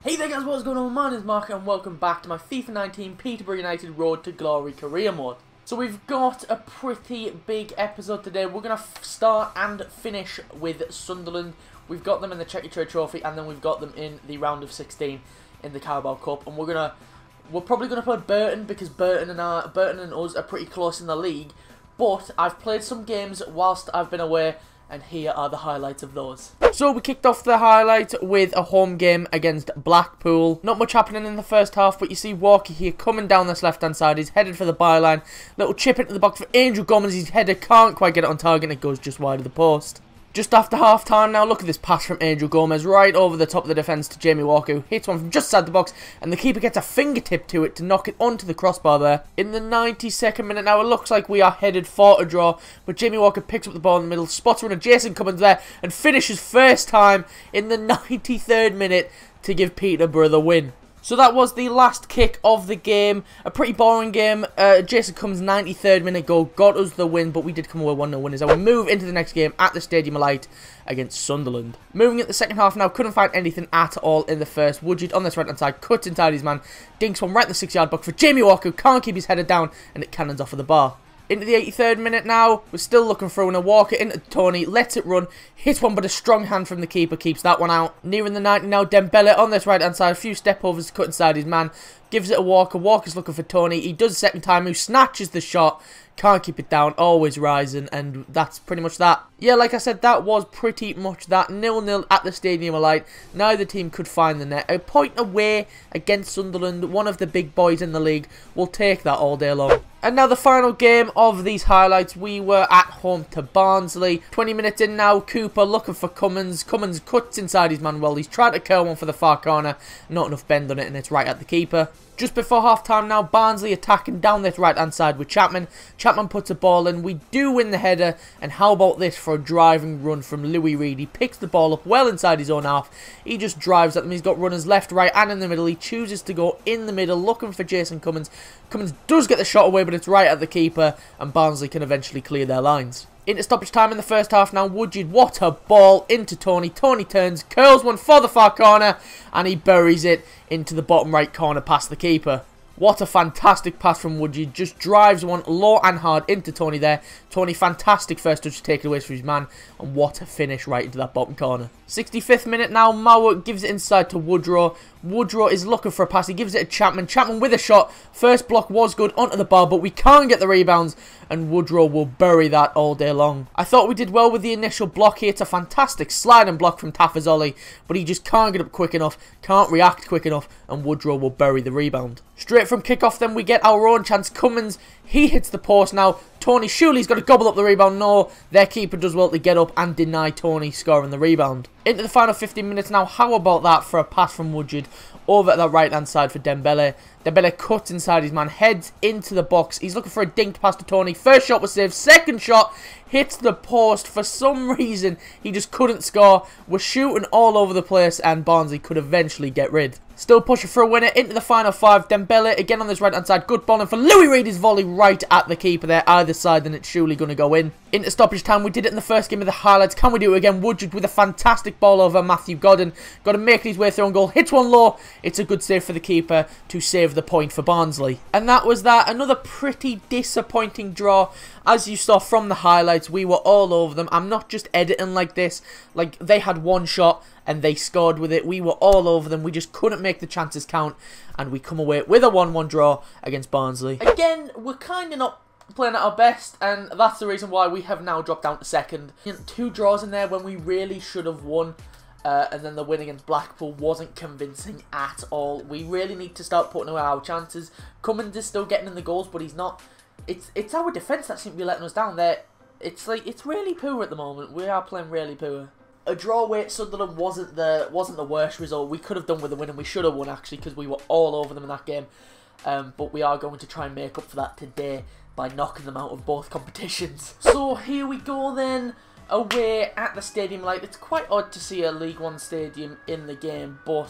Hey there guys, what's going on? My name is Mark and welcome back to my FIFA 19 Peterborough United Road to Glory career mode. So we've got a pretty big episode today. We're going to start and finish with Sunderland. We've got them in the Checkatrade Trophy and then we've got them in the round of 16 in the Carabao Cup. And we're probably going to play Burton because Burton and us are pretty close in the league. But I've played some games whilst I've been away, and here are the highlights of those. So we kicked off the highlight with a home game against Blackpool. Not much happening in the first half, but you see Walker here coming down this left-hand side. He's headed for the byline. Little chip into the box for Angel Gomez. His header can't quite get it on target, and it goes just wide of the post. Just after half-time now, look at this pass from Angel Gomez right over the top of the defence to Jamie Walker, who hits one from just outside the box, and the keeper gets a fingertip to it to knock it onto the crossbar there. In the 92nd minute now, it looks like we are headed for a draw, but Jamie Walker picks up the ball in the middle, spots runner Jason Cummins there, and finishes first time in the 93rd minute to give Peterborough the win. So that was the last kick of the game. A pretty boring game. Jason Cummins' 93rd minute goal got us the win, but we did come away 1-0 winners. And we move into the next game at the Stadium of Light against Sunderland. Moving at the second half now, couldn't find anything at all in the first. Woodgate on this right hand side, cuts inside his man, dinks one right in the 6-yard box for Jamie Walker, who can't keep his header down, and it cannons off of the bar. Into the 83rd minute now, we're still looking through, and a Walker into Tony, lets it run, hits one, but a strong hand from the keeper keeps that one out. Nearing the 90 now, Dembele on this right hand side, a few step overs to cut inside his man, gives it a Walker. Walker's looking for Tony, he does a second time, who snatches the shot, can't keep it down, always rising, and that's pretty much that. Yeah, like I said, that was pretty much that. 0-0 at the Stadium of Light. Neither team could find the net. A point away against Sunderland, one of the big boys in the league. We'll take that all day long. And now the final game of these highlights, we were at home to Barnsley. 20 minutes in now, Cooper looking for Cummins. Cummins cuts inside his man well. He's trying to curl one for the far corner. Not enough bend on it, and it's right at the keeper. Just before half-time now, Barnsley attacking down this right-hand side with Chapman. Chapman puts a ball in. We do win the header. And how about this for a driving run from Louis Reed? He picks the ball up well inside his own half. He just drives at them. He's got runners left, right, and in the middle. He chooses to go in the middle, looking for Jason Cummins. Cummins does get the shot away, but it's right at the keeper. And Barnsley can eventually clear their lines. Into stoppage time in the first half now. Woodgate, what a ball into Tony. Tony turns, curls one for the far corner, and he buries it into the bottom right corner past the keeper. What a fantastic pass from Woodgate. Just drives one low and hard into Tony there. Tony, fantastic first touch to take it away from his man. And what a finish right into that bottom corner. 65th minute now. Mauer gives it inside to Woodrow. Woodrow is looking for a pass. He gives it to Chapman. Chapman with a shot. First block was good onto the bar, but we can't get the rebounds. And Woodrow will bury that all day long. I thought we did well with the initial block here. It's a fantastic sliding block from Tafazoli, but he just can't get up quick enough, can't react quick enough, and Woodrow will bury the rebound. Straight from kickoff then we get our own chance. Cummins, he hits the post now. Tony Shuley's got to gobble up the rebound. No, their keeper does well to get up and deny Tony scoring the rebound. Into the final 15 minutes now. How about that for a pass from Woodgate over at the right-hand side for Dembele. Dembele cuts inside his man, heads into the box. He's looking for a dinked pass to Tony. First shot was saved. Second shot hits the post. For some reason, he just couldn't score. We're shooting all over the place, and Barnsley could eventually get rid. Still pushing for a winner into the final 5. Dembele again on this right-hand side. Good ball in for Louis Reed. His volley right at the keeper there. Either side, and it's surely going to go in. Into stoppage time. We did it in the first game of the highlights. Can we do it again? Woodgate with a fantastic ball over Matthew Godden. Got to make his way through on goal. Hits one low. It's a good save for the keeper to save the point for Barnsley. And that was that. Another pretty disappointing draw. As you saw from the highlights, we were all over them. I'm not just editing like this. Like, they had one shot and they scored with it. We were all over them. We just couldn't make the chances count. And we come away with a 1-1 draw against Barnsley. Again, we're kind of not playing at our best, and that's the reason why we have now dropped down to second. 2 draws in there when we really should have won. And then the win against Blackpool wasn't convincing at all. We really need to start putting away our chances. Cummins is still getting in the goals, but he's not. It's our defence that seems to be letting us down there. It's really poor at the moment. We are playing really poor. A draw with Sunderland wasn't the worst result. We could have done with a win, and we should have won actually, because we were all over them in that game. But we are going to try and make up for that today by knocking them out of both competitions. So here we go then. Away at the Stadium Light. It's quite odd to see a League One stadium in the game, but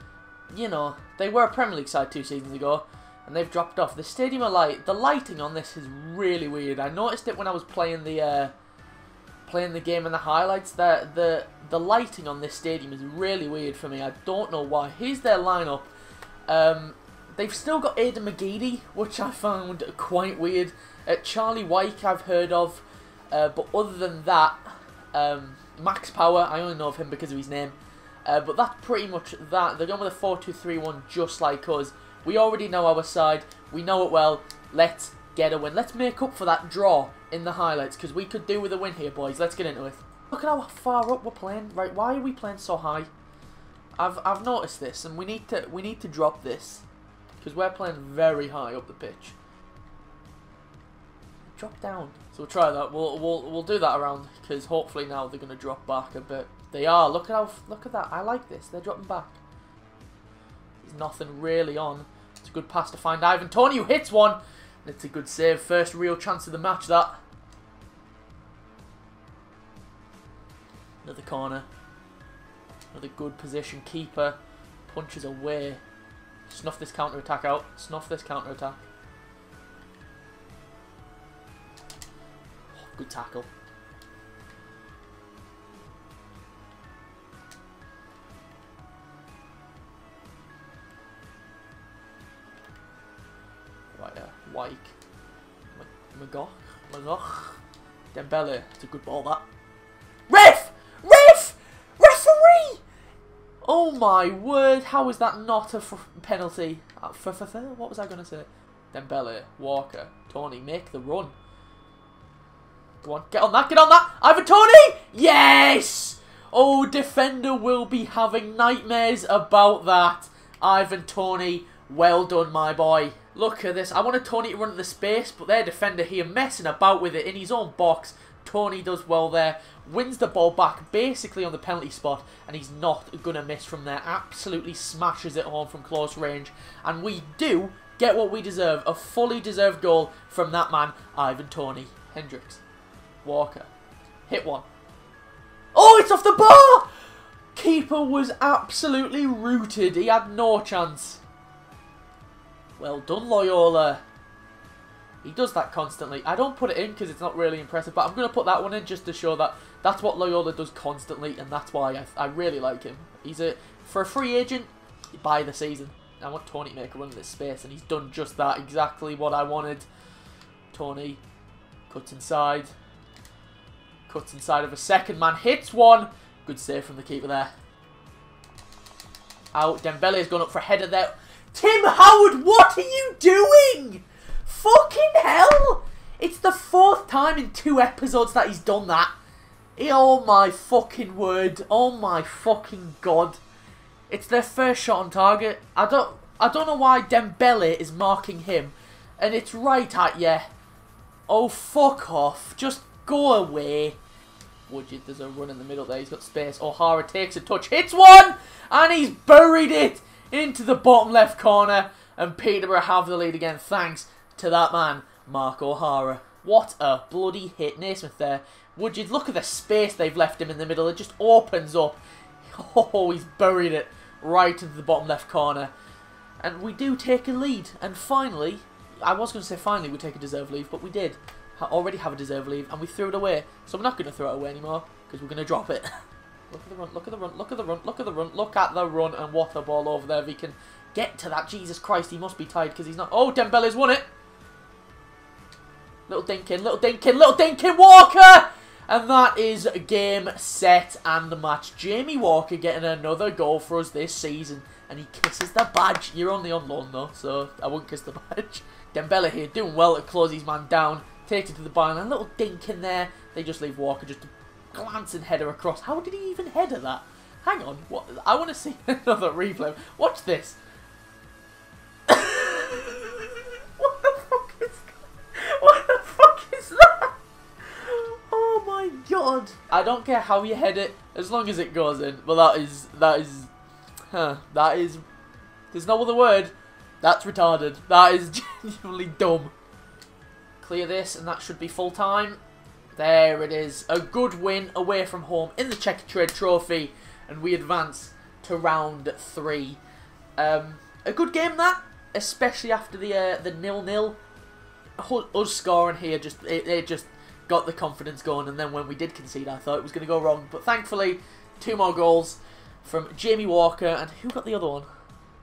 you know, they were a Premier League side 2 seasons ago, and they've dropped off. The Stadium Light, the lighting on this is really weird. I noticed it when I was playing the playing the game and the highlights. The lighting on this stadium is really weird for me. I don't know why. Here's their lineup. They've still got Aidan McGeady, which I found quite weird. Charlie Wyke I've heard of, but other than that, Max Power, I only know of him because of his name. But that's pretty much that. They're going with a 4-2-3-1 just like us. We already know our side. We know it well. Let's get a win. Let's make up for that draw in the highlights, because we could do with a win here, boys. Let's get into it. Look at how far up we're playing. Right, why are we playing so high? I've noticed this, and we need to drop this, because we're playing very high up the pitch. Drop down. So we'll try that. We'll do that around, because hopefully now they're going to drop back a bit. They are. Look at that. I like this. They're dropping back. There's nothing really on. It's a good pass to find Ivan Toney, who hits one. And it's a good save. First real chance of the match, that. Another corner. Another good position. Keeper punches away. Snuff this counter-attack out. Snuff this counter-attack. Oh, good tackle. Right, Wyke. Magoch. Dembele. It's a good ball, that. Ref! Referee! Oh my word, how is that not a penalty? What was I going to say? Dembele, Walker, Toney, make the run. Go on, get on that! Ivan Toney! Yes! Oh, defender will be having nightmares about that. Ivan Toney, well done, my boy. Look at this. I wanted Toney to run at the space, but their defender here messing about with it in his own box. Toney does well there. Wins the ball back basically on the penalty spot, and he's not going to miss from there. Absolutely smashes it home from close range. And we do get what we deserve. A fully deserved goal from that man, Ivan Toney. Hendricks. Walker. Hit one. Oh, it's off the bar! Keeper was absolutely rooted. He had no chance. Well done, Loyola. He does that constantly. I don't put it in because it's not really impressive, but I'm going to put that one in just to show that that's what Loyola does constantly, and that's why I really like him. For a free agent, you buy the season. I want Toney to make a run in this space, and he's done just that. Exactly what I wanted. Toney cuts inside. Cuts inside of a second man. Hits one. Good save from the keeper there. Out. Dembele has gone up for a header there. Tim Howard, what are you doing? Fucking hell! It's the 4th time in 2 episodes that he's done that. Oh my fucking word. Oh my fucking god. It's their first shot on target. I don't know why Dembele is marking him. And it's right at you. Oh, fuck off. Just go away. Woodgett, there's a run in the middle there. He's got space. O'Hara takes a touch. Hits one! And he's buried it into the bottom left corner. And Peterborough have the lead again. Thanks to that man, Mark O'Hara. What a bloody hit. Naismith there. Woodgett, look at the space they've left him in the middle. It just opens up. Oh, he's buried it right into the bottom left corner. And we do take a lead. And finally, I was going to say finally we take a deserved lead, but we did already have a deserved lead, and we threw it away. So I'm not going to throw it away anymore, because we're going to drop it. Look at the run, look at the run, look at the run, look at the run, look at the run, and what a ball over there. If he can get to that, Jesus Christ, he must be tired, because he's not. Oh, Dembele's won it. Little Dinkin, little Dinkin, little Dinkin, Walker! And that is game, set, and the match. Jamie Walker getting another goal for us this season. And he kisses the badge. You're only on loan though, so I won't kiss the badge. Dembele here doing well to close his man down. Takes it to the byline. Little dink in there. They just leave Walker just a glancing header across. How did he even header that? Hang on. What? I want to see another replay. Watch this. God, I don't care how you head it as long as it goes in. But there's no other word. That's retarded. That is genuinely dumb. Clear this, and that should be full time. There it is. A good win away from home in the Checkatrade Trophy, and we advance to round 3. A good game that, especially after the 0-0. Us scoring here it just got the confidence going, and then when we did concede, I thought it was going to go wrong. But thankfully, 2 more goals from Jamie Walker, and who got the other one?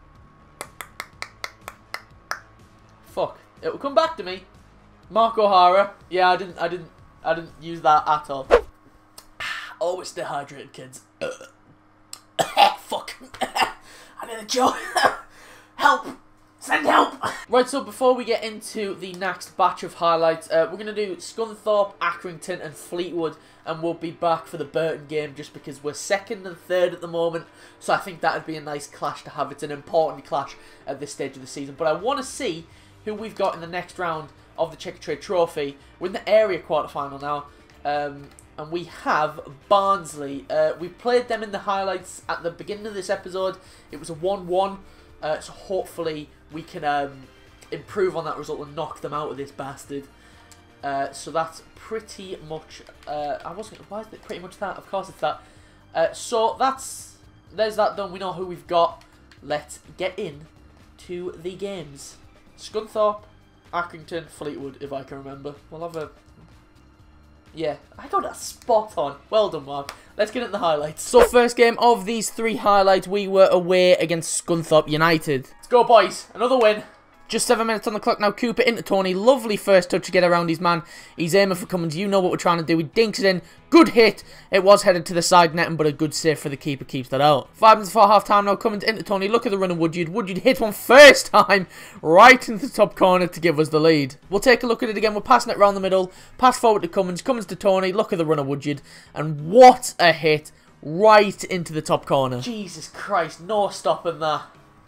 Fuck. It will come back to me. Mark O'Hara. Yeah, I didn't use that at all. Always stay hydrated, kids. Fuck. I need a job. Help. Send help! Right, so before we get into the next batch of highlights, we're going to do Scunthorpe, Accrington and Fleetwood, and we'll be back for the Burton game just because we're 2nd and 3rd at the moment, so I think that would be a nice clash to have. It's an important clash at this stage of the season, but I want to see who we've got in the next round of the Checkatrade Trophy. We're in the area quarterfinal now, and we have Barnsley. We played them in the highlights at the beginning of this episode. It was a 1-1, so hopefully we can improve on that result and knock them out of this bastard. So that's pretty much... why is it pretty much that? Of course it's that. So there's that done. We know who we've got. Let's get in to the games. Scunthorpe, Accrington, Fleetwood, if I can remember. We'll have a... Yeah, I got that spot on. Well done, Mark. Let's get into the highlights. So first game of these 3 highlights, we were away against Scunthorpe United. Let's go, boys. Another win. Just 7 minutes on the clock now. Cooper into Tony. Lovely first touch to get around his man. He's aiming for Cummins. You know what we're trying to do. He dinks it in. Good hit. It was headed to the side netting, but a good save for the keeper keeps that out. 5 minutes before half time now. Cummins into Tony. Look at the run of Woodyard. Woodyard hit one first time right into the top corner to give us the lead. We'll take a look at it again. We're passing it around the middle. Pass forward to Cummins. Cummins to Tony. Look at the run of Woodyard. And what a hit right into the top corner. Jesus Christ. No stopping that.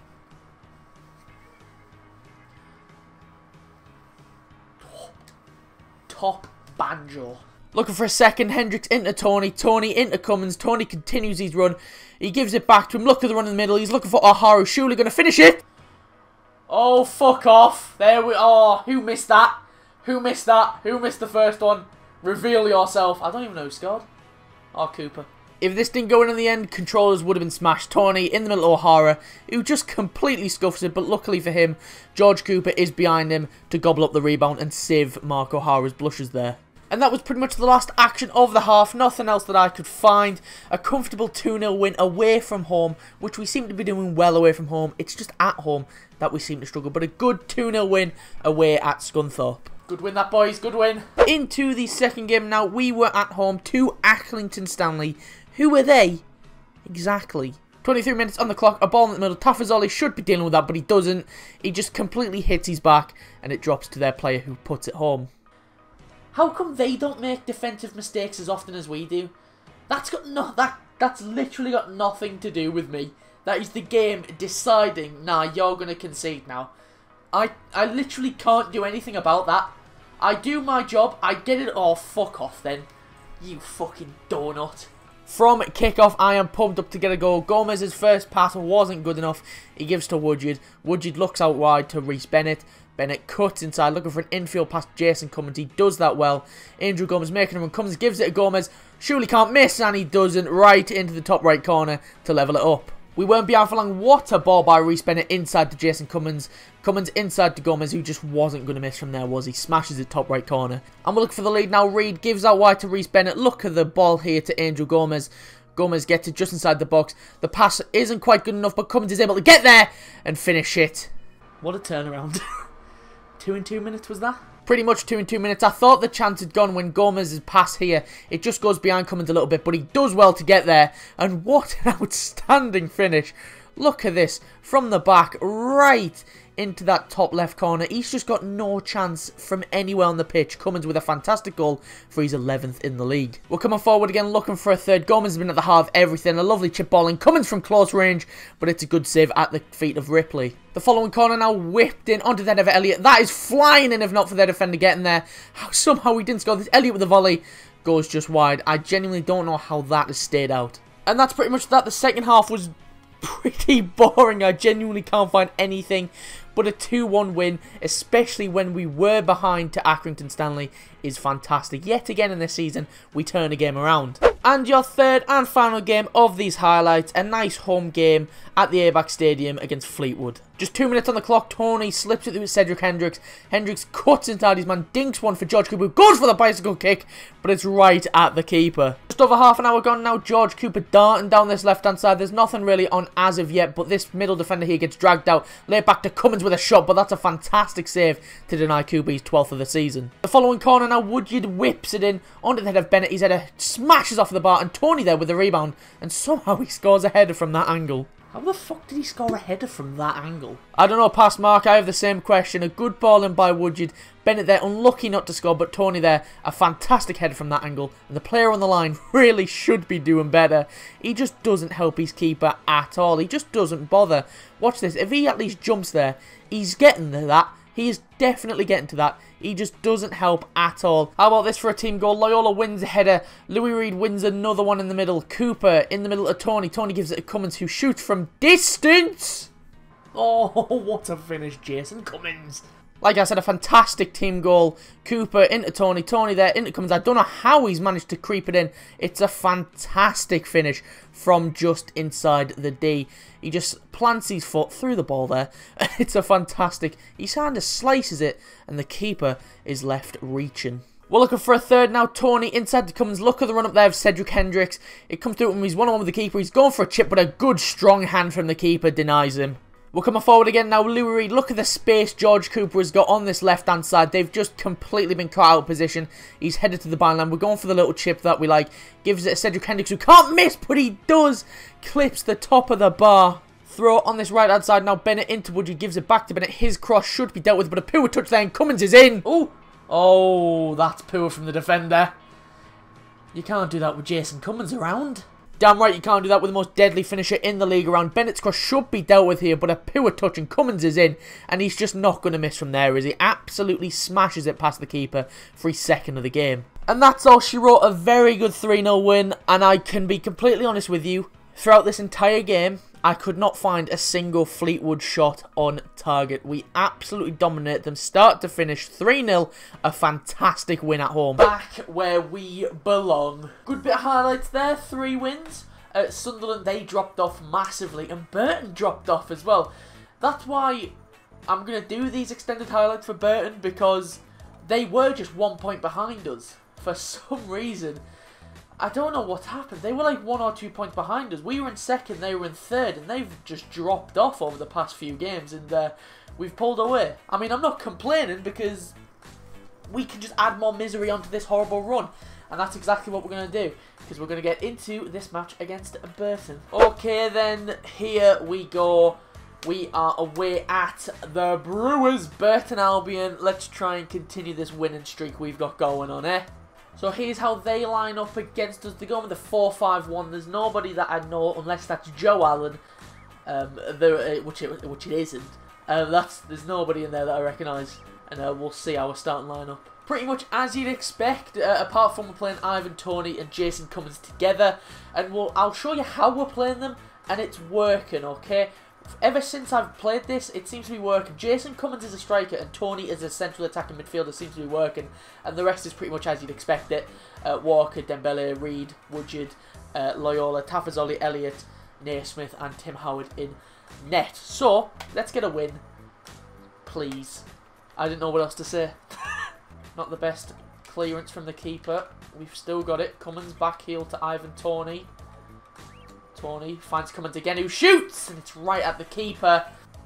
Top banjo. Looking for a second. Hendricks into Tony. Tony into Cummins. Tony continues his run. He gives it back to him. Look at the run in the middle. He's looking for O'Hara. Surely going to finish it. Oh, fuck off. There we... Oh, who missed that? Who missed that? Who missed the first one? Reveal yourself. I don't even know who scored. Oh, Cooper. If this didn't go in the end, controllers would have been smashed. Tony in the middle of O'Hara, who just completely scuffs it, but luckily for him, George Cooper is behind him to gobble up the rebound and save Mark O'Hara's blushes there. And that was pretty much the last action of the half. Nothing else that I could find. A comfortable 2-0 win away from home, which we seem to be doing well away from home. It's just at home that we seem to struggle, but a good 2-0 win away at Scunthorpe. Good win that, boys. Good win. Into the second game now. We were at home to Accrington Stanley. Who are they? Exactly. 23 minutes on the clock, a ball in the middle. Tafazoli should be dealing with that, but he doesn't. He just completely hits his back, and it drops to their player who puts it home. How come they don't make defensive mistakes as often as we do? That's literally got nothing to do with me. That is the game deciding, nah, you're going to concede now. I literally can't do anything about that. I do my job, I get it. Oh, fuck off then. You fucking donut. From kickoff, I am pumped up to get a goal. Gomez's first pass wasn't good enough. He gives to Woodyard. Woodyard looks out wide to Reece Bennett. Bennett cuts inside, looking for an infield past Jason Cummins. He does that well. Andrew Gomez making a run. Cummins gives it to Gomez. Surely can't miss, and he doesn't. Right into the top right corner to level it up. We weren't behind for long. What a ball by Reece Bennett inside to Jason Cummins. Cummins inside to Gomez, who just wasn't going to miss from there, was he? Smashes it top right corner. And we're looking for the lead now. Reed gives out wide to Reece Bennett. Look at the ball here to Andrew Gomez. Gomez gets it just inside the box. The pass isn't quite good enough, but Cummins is able to get there and finish it. What a turnaround. 2 in 2 minutes was that? Pretty much 2 in 2 minutes. I thought the chance had gone when Gomez's pass here. It just goes behind Cummins a little bit, but he does well to get there. And what an outstanding finish. Look at this. From the back, right into that top left corner. He's just got no chance from anywhere on the pitch. Cummins with a fantastic goal for his 11th in the league. We're coming forward again, looking for a third. Gomez has been at the heart of everything. A lovely chip ball in. Cummins from close range, but it's a good save at the feet of Ripley. The following corner now whipped in onto the head of Elliott. That is flying in if not for their defender getting there. Somehow we didn't score this. Elliott with the volley goes just wide. I genuinely don't know how that has stayed out. And that's pretty much that. The second half was pretty boring. I genuinely can't find anything but a 2-1 win, especially when we were behind to Accrington Stanley, is fantastic. Yet again in this season, we turn a game around. And your third and final game of these highlights, a nice home game at the ABAC Stadium against Fleetwood. Just 2 minutes on the clock, Tony slips it through Cedric Hendricks. Hendricks cuts inside his man, dinks one for George Cooper, who goes for the bicycle kick, but it's right at the keeper. Just over half an hour gone now, George Cooper darting down this left-hand side. There's nothing really on as of yet, but this middle defender here gets dragged out. Laid back to Cummins with a shot, but that's a fantastic save to deny Cooper his 12th of the season. The following corner now, Woodyard whips it in onto the head of Bennett. His header smashes off the bar, and Tony there with the rebound, and somehow he scores a header from that angle. How the fuck did he score a header from that angle? I don't know, past Mark, I have the same question. A good ball in by Woodyard. Bennett there, unlucky not to score, but Tony there, a fantastic header from that angle. And the player on the line really should be doing better. He just doesn't help his keeper at all. He just doesn't bother. Watch this. If he at least jumps there, he's getting to that. He is definitely getting to that. He just doesn't help at all. How about this for a team goal? Loyola wins a header. Louis Reed wins another one in the middle. Cooper in the middle of Tony. Tony gives it to Cummins, who shoots from distance. Oh, what a finish, Jason Cummins. Like I said, a fantastic team goal. Cooper into Tony. Tony there into Cummins. I don't know how he's managed to creep it in. It's a fantastic finish from just inside the D. He just plants his foot through the ball there. It's a fantastic... He kind of slices it, and the keeper is left reaching. We're looking for a third now. Tony inside the Cummins. Look at the run up there of Cedric Hendricks. It comes through him. He's one-on-one with the keeper. He's going for a chip, but a good strong hand from the keeper denies him. We're coming forward again now. Louis Reed, look at the space George Cooper has got on this left-hand side. They've just completely been caught out of position. He's headed to the byline. We're going for the little chip that we like. Gives it to Cedric Hendricks, who can't miss, but he does. Clips the top of the bar. Throw on this right-hand side now. Bennett into Woodyard, gives it back to Bennett. His cross should be dealt with, but a poor touch there, and Cummins is in. Oh, that's poor from the defender. You can't do that with Jason Cummins around. Damn right you can't do that with the most deadly finisher in the league around. Bennett's cross should be dealt with here, but a poor touch and Cummins is in. And he's just not going to miss from there, is he? Absolutely smashes it past the keeper for his second of the game. And that's all she wrote. A very good 3-0 win. And I can be completely honest with you, throughout this entire game, I could not find a single Fleetwood shot on target. We absolutely dominate them start to finish. 3-0, a fantastic win at home. Back where we belong. Good bit of highlights there, 3 wins. Sunderland, they dropped off massively, and Burton dropped off as well. That's why I'm going to do these extended highlights for Burton, because they were just 1 point behind us for some reason. I don't know what happened. They were like 1 or 2 points behind us. We were in second, they were in third, and they've just dropped off over the past few games, and we've pulled away. I mean, I'm not complaining, because we can just add more misery onto this horrible run, and that's exactly what we're going to do, because we're going to get into this match against Burton. Okay, then, here we go. We are away at the Brewers, Burton Albion. Let's try and continue this winning streak we've got going on, eh? So here's how they line up against us. They go with the 4-5-1. There's nobody that I know unless that's Joe Allen, which it isn't. There's nobody in there that I recognise, and we'll see our starting lineup. Pretty much as you'd expect, apart from we're playing Ivan Toney and Jason Cummins together, and I'll show you how we're playing them, and it's working, okay? Ever since I've played this, it seems to be working. Jason Cummins is a striker and Tony is a central attacking midfielder. Seems to be working. And the rest is pretty much as you'd expect it. Walker, Dembele, Reed, Woodyard, Loyola, Tafazoli, Elliott, Naismith and Tim Howard in net. So, let's get a win. Please. I didn't know what else to say. Not the best clearance from the keeper. We've still got it. Cummins back heel to Ivan Toney. Tony finds Cummins again, who shoots, and it's right at the keeper.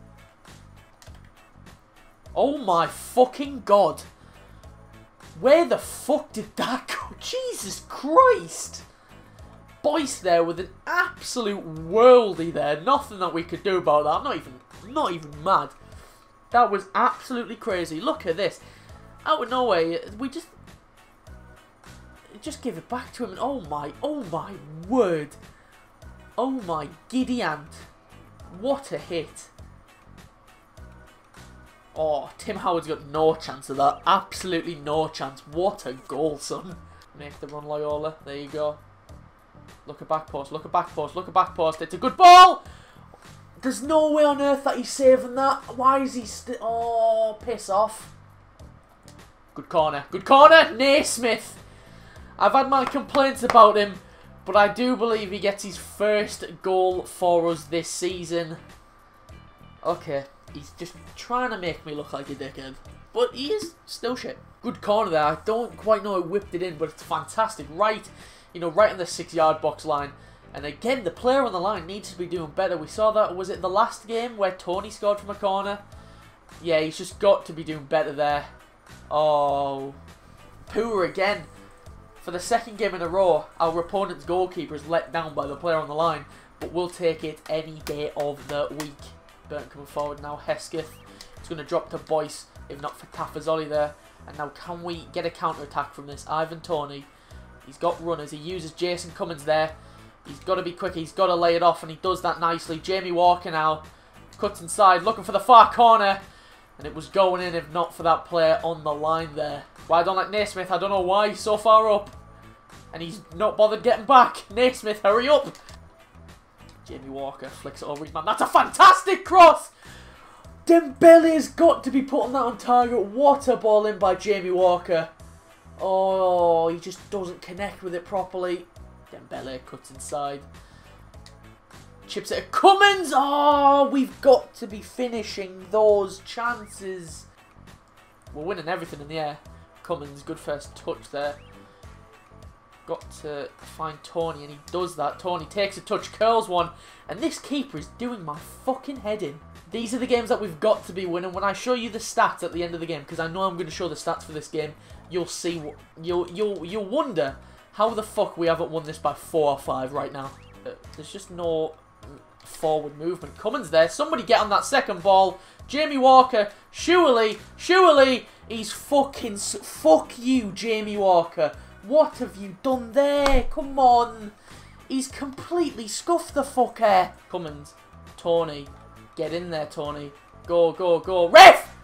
Oh my fucking god. Where the fuck did that go? Jesus Christ. Boyce there with an absolute worldie there. Nothing that we could do about that. I'm not even mad. That was absolutely crazy. Look at this. Out of nowhere, we just give it back to him. And oh my word. Oh my giddy ant. What a hit. Oh, Tim Howard's got no chance of that. Absolutely no chance. What a goal, son. Make the run, Loyola. There you go. Look at back post. Look at back post. Look at back post. It's a good ball. There's no way on earth that he's saving that. Why is he still... Oh, piss off. Good corner. Good corner. Naismith. I've had my complaints about him, But I do believe he gets his first goal for us this season. Okay, he's just trying to make me look like a dickhead. But he is still shit. Good corner there. I don't quite know who whipped it in, but it's fantastic. Right, you know, right in the 6-yard box line. And again, the player on the line needs to be doing better. We saw that, was it the last game where Tony scored from a corner? Yeah, he's just got to be doing better there. Oh, poor again. For the second game in a row, our opponent's goalkeeper is let down by the player on the line. But we'll take it any day of the week. Burton coming forward now. Hesketh. It's going to drop to Boyce, if not for Tafazolli there. And now can we get a counter-attack from this? Ivan Toney. He's got runners. He uses Jason Cummins there. He's got to be quick. He's got to lay it off. And he does that nicely. Jamie Walker now cuts inside. Looking for the far corner. And it was going in if not for that player on the line there. Well, I don't like Naismith. I don't know why he's so far up. And he's not bothered getting back. Naismith, hurry up. Jamie Walker flicks it over his man. That's a fantastic cross. Dembele's got to be putting that on target. What a ball in by Jamie Walker. Oh, he just doesn't connect with it properly. Dembele cuts inside. Chips it at Cummins. Oh, we've got to be finishing those chances. We're winning everything in the air. Cummins, good first touch there. Got to find Tony, and he does that. Tony takes a touch, curls one, and this keeper is doing my fucking head in. These are the games that we've got to be winning. When I show you the stats at the end of the game, because I know I'm going to show the stats for this game, you'll see what you'll wonder how the fuck we haven't won this by 4 or 5 right now. There's just no forward movement. Cummins there. Somebody get on that second ball. Jamie Walker, surely, he's fucking fuck you, Jamie Walker. What have you done there? Come on. He's completely scuffed the fucker. Cummins. Tony. Get in there, Tony. Go, go, go. Ref!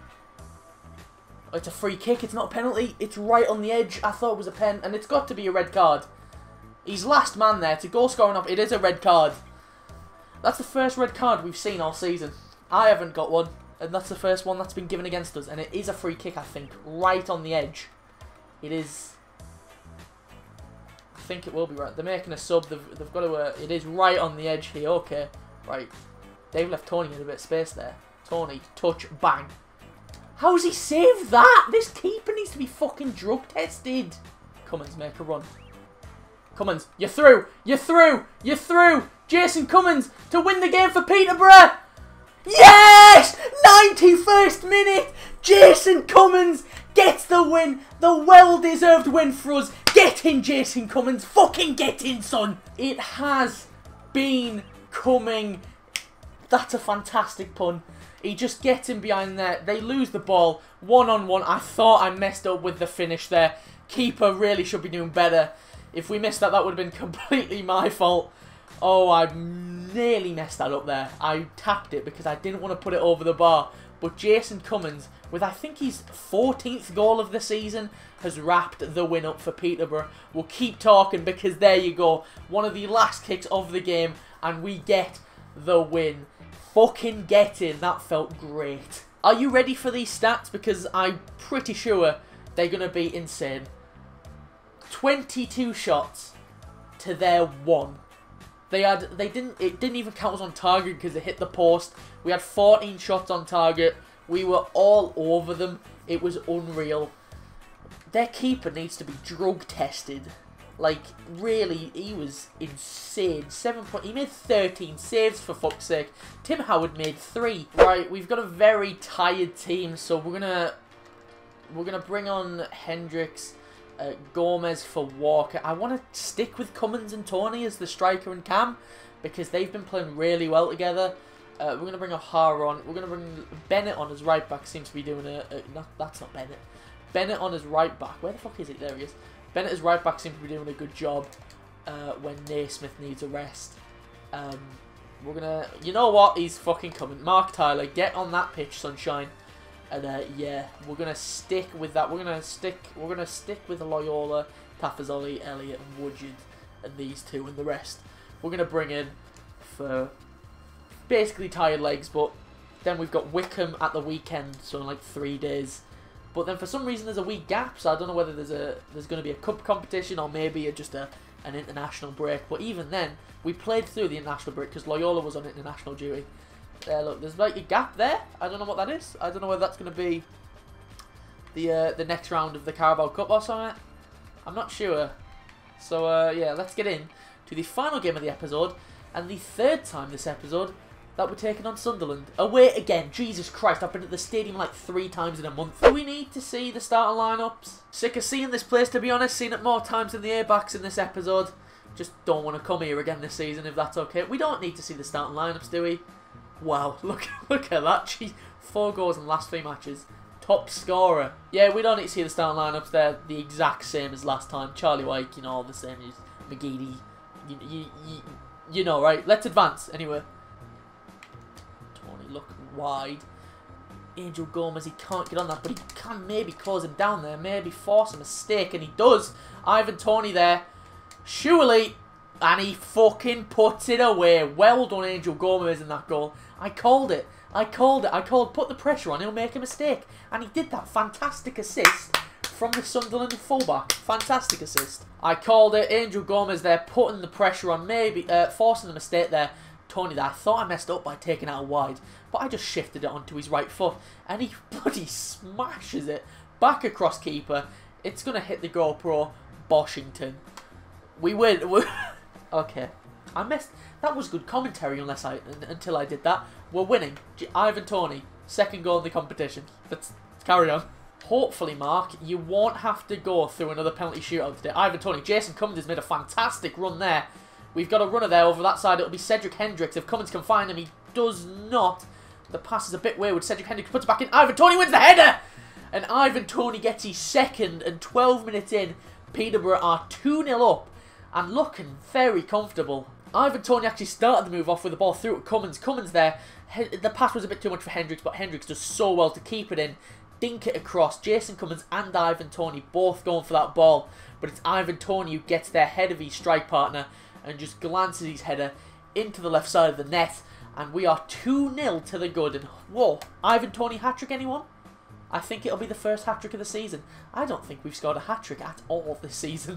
Oh, it's a free kick. It's not a penalty. It's right on the edge. I thought it was a pen. And it's got to be a red card. He's last man there. To goal scoring up, it is a red card. That's the first red card we've seen all season. I haven't got one. And that's the first one that's been given against us. And it is a free kick, I think. Right on the edge. It is... I think it will be right. They're making a sub. They've got to... it is right on the edge here. Okay. Right. They've left Tony in a bit of space there. Tony. Touch. Bang. How's he saved that? This keeper needs to be fucking drug tested. Cummins, make a run. Cummins. You're through. You're through. You're through. Jason Cummins to win the game for Peterborough. Yes! 91st minute. Jason Cummins gets the win. The well-deserved win for us. Get in, Jason Cummins. Fucking get in, son. It has been coming. That's a fantastic pun. He just gets in behind there. They lose the ball. 1-on-1. I thought I messed up with the finish there. Keeper really should be doing better. If we missed that, that would have been completely my fault. Oh, I nearly messed that up there. I tapped it because I didn't want to put it over the bar. But Jason Cummins, with I think his 14th goal of the season, has wrapped the win up for Peterborough. We'll keep talking because there you go. One of the last kicks of the game and we get the win. Fucking get in. That felt great. Are you ready for these stats? Because I'm pretty sure they're going to be insane. 22 shots to their 1. It didn't even count as on target because it hit the post. We had 14 shots on target. We were all over them. It was unreal. Their keeper needs to be drug tested. Like, really, he was insane. He made 13 saves, for fuck's sake. Tim Howard made 3. Right, we've got a very tired team, so we're gonna bring on Hendricks, Gomez for Walker. I want to stick with Cummins and Tony as the striker and Cam because they've been playing really well together. We're going to bring O'Hara on. We're going to bring Bennett on as right back. Seems to be doing that's not Bennett. Bennett on as right back. Where the fuck is it? There he is. Bennett as right back seems to be doing a good job when Naismith needs a rest. We're going to... You know what? He's fucking coming. Mark Tyler, get on that pitch, sunshine. And yeah, we're gonna stick with that. We're gonna stick with Loyola, Tafazolli, Elliott, and Woodgett, and these two, and the rest. We're gonna bring in for basically tired legs, but then we've got Wickham at the weekend, so in like 3 days. But then for some reason there's a week gap, so I don't know whether there's gonna be a cup competition or maybe just a an international break. But even then, we played through the international break because Loyola was on international duty. Look, there's like a gap there. I don't know what that is. I don't know whether that's going to be the next round of the Carabao Cup or something. I'm not sure. So, yeah, let's get in to the final game of the episode. And the third time this episode that we're taking on Sunderland. Away again. Jesus Christ, I've been at the stadium like 3 times in a month. Do we need to see the starting lineups? Sick of seeing this place, to be honest. Seen it more times than the A-backs in this episode. Just don't want to come here again this season, if that's okay. We don't need to see the starting lineups, do we? Wow, look at that. Jeez, 4 goals in the last 3 matches. Top scorer. Yeah, we don't need to see the starting lineups. They're the exact same as last time. Charlie Wyke, you know, all the same as McGeady. You know, right? Let's advance. Anyway. Tony looking wide. Angel Gomez, he can't get on that, but he can maybe close him down there. Maybe force a mistake, and he does. Ivan Toney there. Surely. And he fucking puts it away. Well done, Angel Gomez, in that goal. I called it. I called put the pressure on, he'll make a mistake. And he did that. Fantastic assist from the Sunderland fullback. Fantastic assist. I called it. Angel Gomez there, putting the pressure on, maybe forcing the mistake there. Tony there, I thought I messed up by taking it out wide, but I just shifted it onto his right foot, and he bloody smashes it back across keeper. It's going to hit the GoPro. Boshington. We win. Okay. I messed. That was good commentary until I did that. We're winning. Ivan Toney, 2nd goal in the competition. Let's carry on. Hopefully, Mark, you won't have to go through another penalty shootout today. Ivan Toney, Jason Cummins has made a fantastic run there. We've got a runner there over that side. It'll be Cedric Hendricks. If Cummins can find him, he does not. The pass is a bit wayward. Cedric Hendricks puts it back in. Ivan Toney wins the header! And Ivan Toney gets his 2nd, and 12 minutes in, Peterborough are 2-0 up and looking very comfortable. Ivan Toney actually started the move off with the ball through to Cummins. Cummins there. The pass was a bit too much for Hendricks, but Hendricks does so well to keep it in. Dink it across. Jason Cummins and Ivan Toney both going for that ball. But it's Ivan Toney who gets there ahead of his strike partner and just glances his header into the left side of the net. And we are 2-0 to the good. And whoa, Ivan Toney hat-trick, anyone? I think it'll be the first hat-trick of the season. I don't think we've scored a hat-trick at all this season.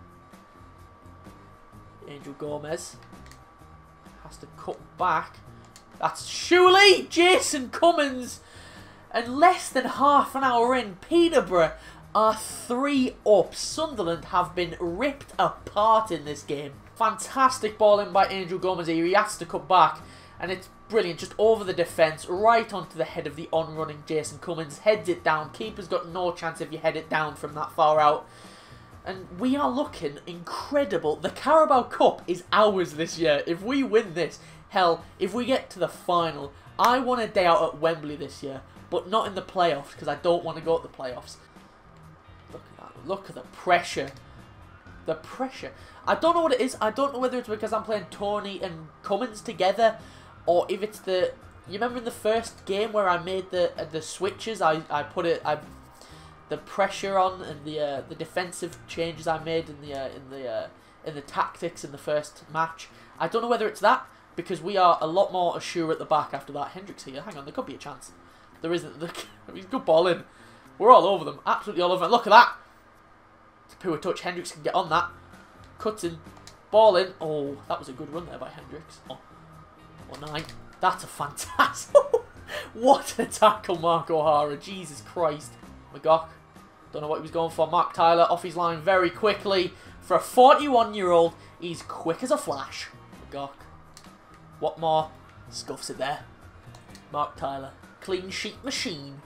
Angel Gomez has to cut back. That's surely Jason Cummins. And less than half an hour in, Peterborough are 3 up. Sunderland have been ripped apart in this game. Fantastic ball in by Angel Gomez here. He has to cut back. And it's brilliant. Just over the defence, right onto the head of the on-running Jason Cummins. Heads it down. Keeper's got no chance if you head it down from that far out. And we are looking incredible. The Carabao Cup is ours this year. If we win this, hell, if we get to the final, I want a day out at Wembley this year. But not in the playoffs, because I don't want to go to the playoffs. Look at that. Look at the pressure. The pressure. I don't know what it is. I don't know whether it's because I'm playing Toney and Cummins together, or if it's the... You remember in the first game where I made the switches? I put the pressure on and the defensive changes I made in the tactics in the first match. I don't know whether it's that, because we are a lot more assured at the back after that. Hendricks here. Hang on, there could be a chance. There isn't. He's good ball in. We're all over them. Absolutely all over them. Look at that. It's a poor touch. Hendricks can get on that. Cuts in. Ball in. Oh, that was a good run there by Hendricks. Oh, 9. That's a fantastic... What a tackle, Mark O'Hara. Jesus Christ. McGough. Don't know what he was going for. Mark Tyler off his line very quickly. For a 41-year-old, he's quick as a flash. McGough. What more? Scuffs it there. Mark Tyler. Clean sheet machine.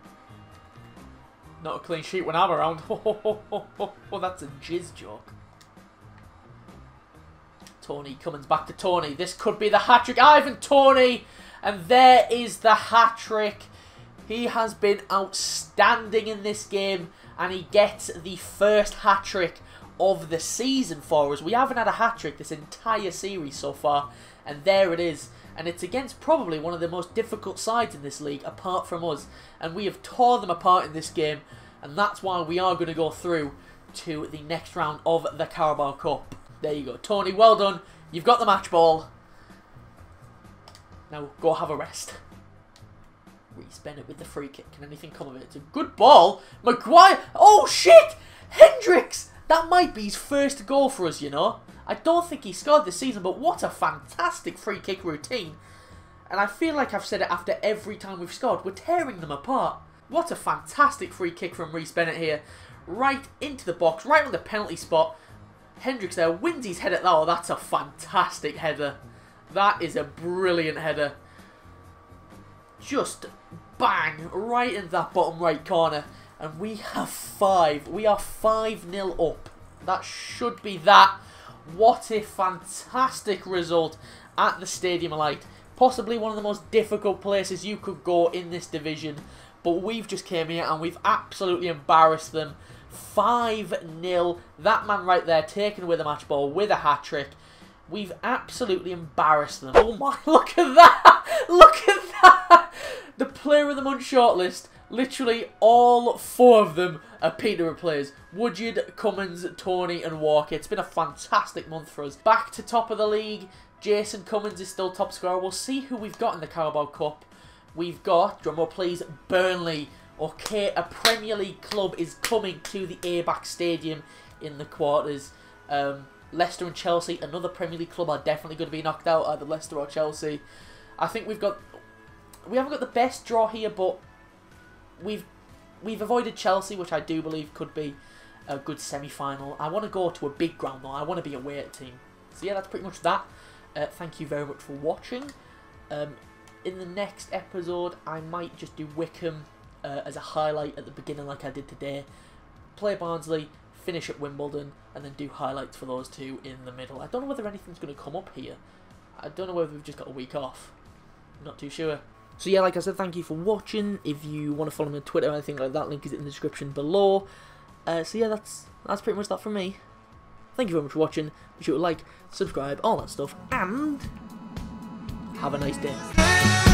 Not a clean sheet when I'm around. Oh, that's a jizz joke. Toney, Cummins back to Toney. This could be the hat-trick. Ivan Toney. And there is the hat-trick. He has been outstanding in this game. And he gets the first hat-trick of the season for us. We haven't had a hat-trick this entire series so far. And there it is. And it's against probably one of the most difficult sides in this league, apart from us. And we have torn them apart in this game. And that's why we are going to go through to the next round of the Carabao Cup. There you go. Toney, well done. You've got the match ball. Now, go have a rest. Reece Bennett with the free kick. Can anything come of it? It's a good ball. Maguire. Oh, shit! Hendricks That might be his first goal for us, you know. I don't think he scored this season, but what a fantastic free kick routine. And I feel like I've said it after every time we've scored. We're tearing them apart. What a fantastic free kick from Reece Bennett here. Right into the box, right on the penalty spot. Hendricks there wins his head at that. Oh, that's a fantastic header. That is a brilliant header. Just bang, right in that bottom right corner. And we have 5. We are 5-0 up. That should be that. What a fantastic result at the Stadium of Light. Possibly one of the most difficult places you could go in this division. But we've just came here and we've absolutely embarrassed them. 5-0. That man right there taken away the match ball with a hat-trick. We've absolutely embarrassed them. Oh my, look at that! Look at that! The player of the month shortlist, literally all 4 of them are Peterborough players. Woodyard, Cummins, Tony and Walker. It's been a fantastic month for us. Back to top of the league. Jason Cummins is still top scorer. We'll see who we've got in the Carabao Cup. We've got, drumroll please, Burnley. Okay, a Premier League club is coming to the ABAC Stadium in the quarters. Leicester and Chelsea, another Premier League club, are definitely going to be knocked out, either Leicester or Chelsea. I think we haven't got the best draw here, but we've avoided Chelsea, which I do believe could be a good semi-final. I want to go to a big ground though. I want to be away at team. So yeah, that's pretty much that. Thank you very much for watching. In the next episode, I might just do Wickham as a highlight at the beginning like I did today. Play Barnsley, finish at Wimbledon, and then do highlights for those 2 in the middle. I don't know whether anything's going to come up here. I don't know whether we've just got a week off. I'm not too sure. So yeah, like I said, thank you for watching. If you want to follow me on Twitter or anything like that, link is in the description below. So yeah, that's pretty much that from me. Thank you very much for watching. Be sure to like, subscribe, all that stuff, and have a nice day.